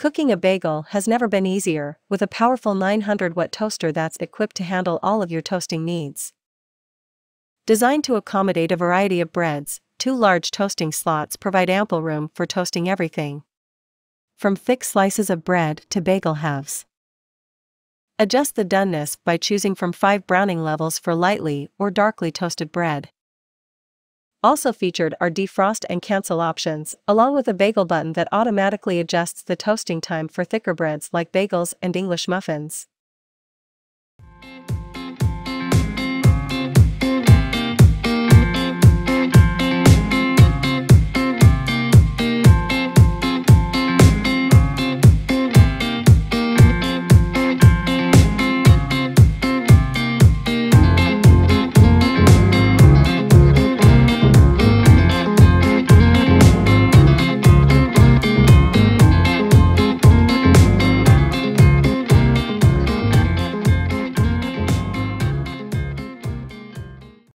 Cooking a bagel has never been easier, with a powerful 900-watt toaster that's equipped to handle all of your toasting needs. Designed to accommodate a variety of breads, 2 large toasting slots provide ample room for toasting everything from thick slices of bread to bagel halves. Adjust the doneness by choosing from 5 browning levels for lightly or darkly toasted bread. Also featured are defrost and cancel options, along with a bagel button that automatically adjusts the toasting time for thicker breads like bagels and English muffins.